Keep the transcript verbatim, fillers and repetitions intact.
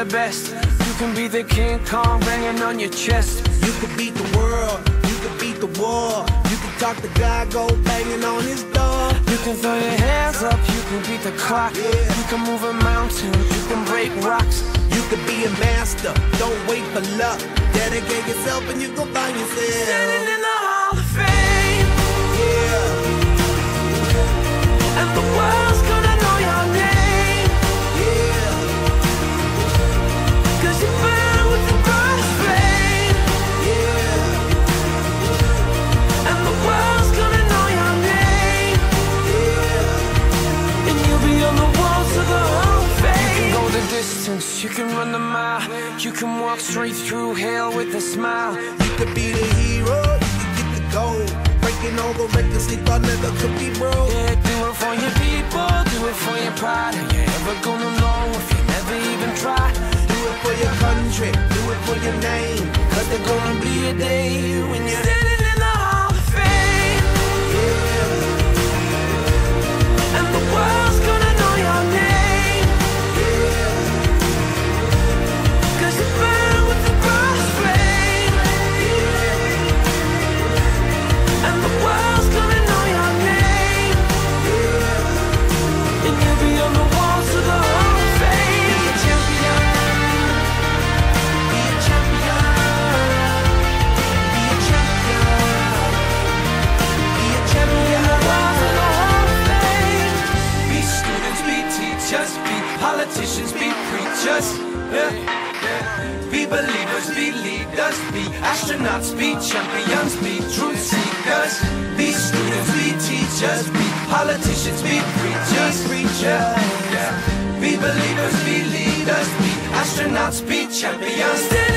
the best. You can be the King Kong banging on your chest. You can beat the world, you can beat the war. You can talk to God, go banging on his door. You can throw your hands up, you can beat the clock. Yeah. You can move a mountain, you can break rocks. You can be a master, don't wait for luck. Dedicate yourself and you gon' find yourself Standing in the Hall of Fame. Yeah, And the world's gonna know your name. yeah, Cause you burn with the brightest flame. yeah, And the world's gonna know your name. yeah. And you'll be on the walls of the Hall of Fame. You can go the distance, you can run the mile. You can walk straight through hell with a smile. You could be the hero, you can get the gold. Breaking all the records they thought never could be broke. Yeah, do it for your people, do it for your pride. Are you ever gonna know if you never even try? Do it for your country, do it for your name. Cause there's gonna be a day when you're Standing in the Hall of Fame. yeah, And the world's gonna know your name. yeah, Cause you burn with the brightest flame. And the world's gonna know your name. And you'll be on the walls of the Hall of Fame. be a champion, be a champion, be a champion, be a champion. Walls of the Hall of Fame. Be students, be teachers, be politicians, be preachers. Yeah. Be believers, be leaders, be astronauts, be champions, be truth seekers. Be students, be teachers, be politicians, be preachers, preachers. Yeah. Be believers, be leaders, be astronauts, be champions.